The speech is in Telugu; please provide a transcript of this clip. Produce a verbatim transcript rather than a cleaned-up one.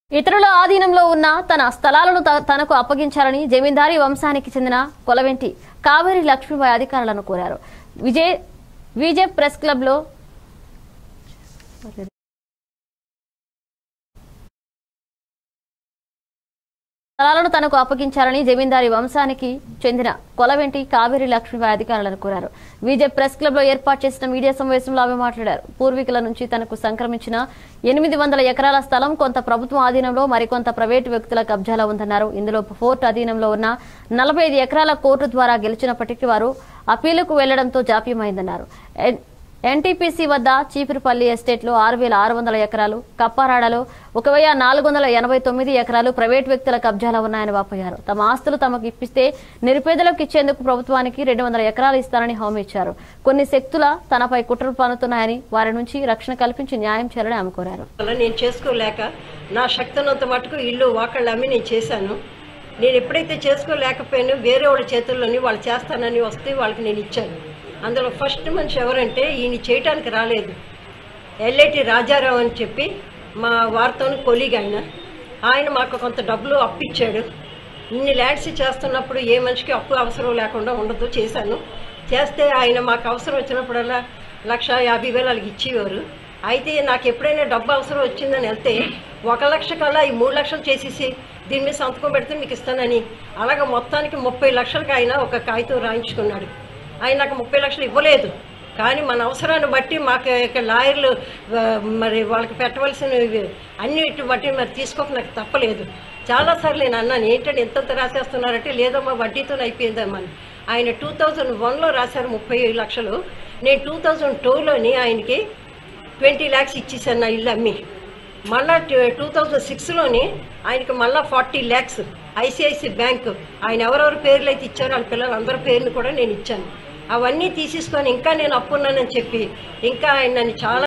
ఇతరుల ఆధీనంలో ఉన్న తన స్థలాలను తనకు అప్పగించాలని జమీందారీ వంశానికి చెందిన కొలవెంటి కావేరి లక్ష్మీబాయి అధికారులను కోరారు. విజయ్ విజయ్ ప్రెస్ క్లబ్ లో స్థలాలను తనకు అప్పగించాలని జమీందారీ వంశానికి చెందిన కొలవెంటి కావేరి లక్ష్మీబాయి అధికారులను కోరారు. విజయ్ ప్రెస్ క్లబ్ లో ఏర్పాటు చేసిన మీడియా సమావేశంలో ఆమె మాట్లాడారు. పూర్వీకుల నుంచి తనకు సంక్రమించిన ఎనిమిది వందల ఎకరాల స్థలం కొంత ప్రభుత్వం ఆధీనంలో, మరికొంత ప్రైవేటు వ్యక్తుల కబ్జాలో ఉందన్నారు. ఇందులో ఫోర్ట్ అధీనంలో ఉన్న నలభై ఐదు ఎకరాల కోర్టు ద్వారా గెలిచినప్పటికీ వారు అప్పీలుకు వెళ్లడంతో జాప్యమైందన్నారు. ఎన్టీపీసీ వద్ద చీపురుపల్లి ఎస్టేట్లో ఆరు వేల ఆరు వందల ఎకరాలు, కప్పారాడలో ఒక వెయ్యి నాలుగు వందల ఎనభై తొమ్మిది ఎకరాలు ప్రైవేటు వ్యక్తుల కబ్జాలో ఉన్నాయని వాపోయారు. తమ ఆస్తులు తమకు ఇప్పిస్తే నిరుపేదలకు ఇచ్చేందుకు ప్రభుత్వానికి రెండు వందల ఎకరాలు ఇస్తారని హామీ ఇచ్చారు. కొన్ని శక్తుల తనపై కుట్రలు పన్నుతున్నాయని వారి నుంచి రక్షణ కల్పించి న్యాయం చేయాలని ఆమె కోరారు. నేను చేసుకోలేక నా శక్తినంత మటుకు ఇల్లు వాకళ్ళు అమ్మి నేను చేశాను. నేను ఎప్పుడైతే చేసుకోలేకపోయానో వేరే వాళ్ళ చేతుల్లోని వాళ్ళు చేస్తానని వస్తే వాళ్ళకి నేను ఇచ్చాను. అందులో ఫస్ట్ మనిషి ఎవరంటే ఈయన చేయటానికి రాలేదు, ఎల్ఐటి రాజారావు అని చెప్పి మా వారితో కొలీగ్ ఆయన ఆయన మాకు కొంత డబ్బులు అప్పిచ్చాడు. ఇన్ని ల్యాండ్స్ చేస్తున్నప్పుడు ఏ మనిషికి అప్పు అవసరం లేకుండా ఉండదు, చేశాను. చేస్తే ఆయన మాకు అవసరం వచ్చినప్పుడల్లా లక్ష యాభై వేలు వాళ్ళకి ఇచ్చేవారు. అయితే నాకు ఎప్పుడైనా డబ్బు అవసరం వచ్చిందని వెళ్తే ఒక లక్ష కల్లా ఈ మూడు లక్షలు చేసేసి దీని మీద సంతకం పెడితే మీకు ఇస్తానని అలాగ మొత్తానికి ముప్పై లక్షలకి ఆయన ఒక కాగితం రాయించుకున్నాడు. ఆయన నాకు ముప్పై లక్షలు ఇవ్వలేదు, కానీ మన అవసరాన్ని బట్టి మాకు ఇక్కడ లాయర్లు మరి వాళ్ళకి పెట్టవలసినవి అన్నిటి బట్టి మరి తీసుకోక నాకు తప్పలేదు. చాలాసార్లు నేను అన్నాను, ఏంటంటే ఎంతంత రాసేస్తున్నారంటే లేదమ్మా వడ్డీతో అయిపోయిందమ్మా. ఆయన టూ థౌజండ్ వన్లో రాశారు ముప్పై లక్షలు. నేను టూ థౌజండ్ టూలోని ఆయనకి ట్వంటీ ల్యాక్స్ ఇచ్చేసాను నా ఇల్లు అమ్మి. మళ్ళా టూ థౌజండ్ సిక్స్లోని ఆయనకి మళ్ళీ ఫార్టీ ల్యాక్స్ ఐసిఐసి బ్యాంకు ఆయన ఎవరెవరి పేర్లు అయితే ఇచ్చారో వాళ్ళ పిల్లలందరి పేరుని కూడా నేను ఇచ్చాను. అవన్నీ తీసేసుకొని ఇంకా నేను అప్పున్నానని చెప్పి ఇంకా ఆయన నన్ను చాలా